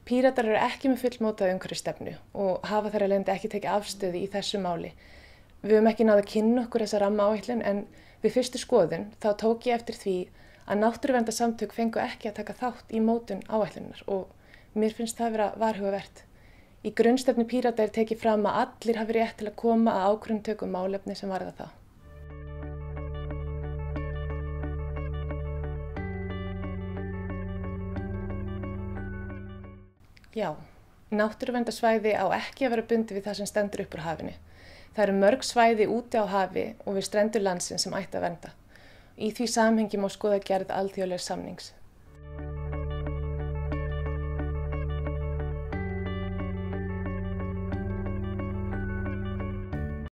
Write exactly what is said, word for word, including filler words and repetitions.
Píratar eru ekki með fullmótaða umhverfisstefnu og hafa þar af leiðandi ekki tekið afstöðu í þessu máli. Við höfum ekki náð að kynna okkur þessa rammaáætlun en við fyrstu skoðun þá tók ég eftir því að náttúruverndarsamtök fengu ekki að taka þátt í mótun áætlunar og mér finnst það vera varhugavert. Í grunnstefnu Pírata er tekið fram að allir hafi rétt til að koma að ákvörðunartöku um málefni sem varða það. Já, náttúruverndarsvæði á ekki að vera bundið við það sem stendur upp úr hafinu. Það eru mörg svæði úti á hafi og við strendur landsins sem ætti að vernda. Í því samhengi má skoða gerð alþjóðlegs samnings.